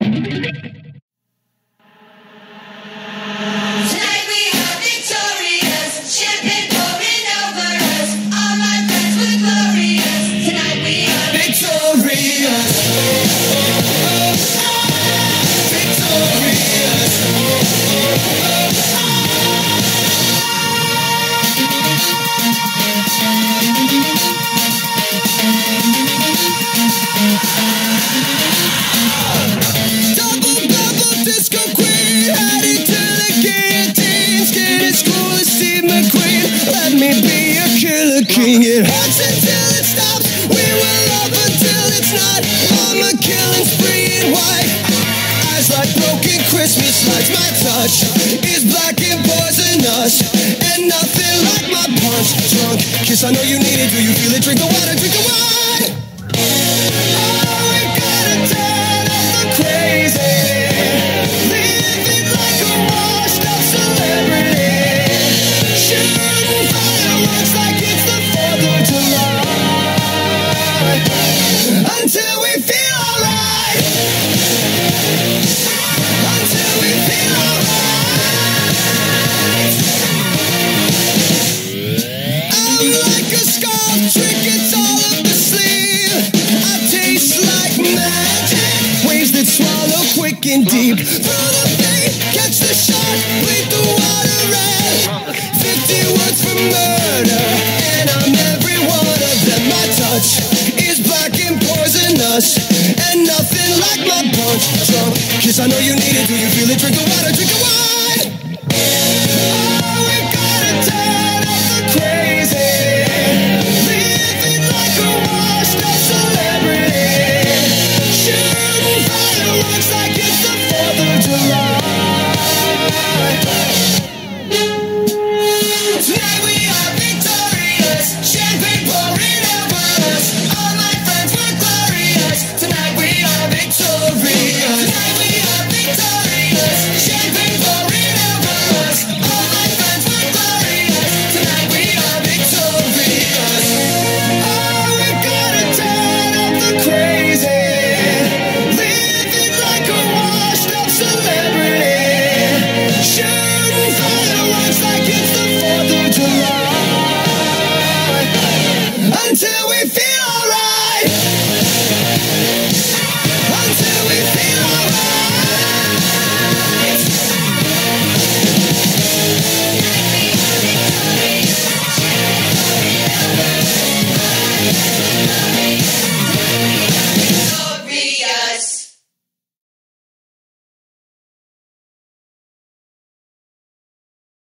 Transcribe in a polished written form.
Tonight we are victorious, champagne pouring over us. All my friends were glorious. Tonight we are victorious. Victorious. Double disco queen, heading to the guillotine. Skin as cool as Steve McQueen. Let me be a killer king. It hurts until it stops. We were up until it's not. I'm a killing spree in white. Eyes like broken Christmas lights. My touch is black and poisonous, and nothing like my punch drunk kiss. I know you need it. Do you feel it? Drink the water. Drink the wine. Oh, we gotta turn up the crazy. Living like a washed up celebrity. Shooting fireworks like it's the 4th of July. Until we feel alright. Until we feel alright. I'm like a scarf trick, it's all up the sleeve. I taste like magic, waves that swallow quick and deep. Through the bait, catch the shark, bleed the water red. 50 words for murder, and I'm every one of them. My touch is black and poisonous, and nothing like my punch drunk kiss. I know you need it. Do you feel it? Drink the water, drink the wine.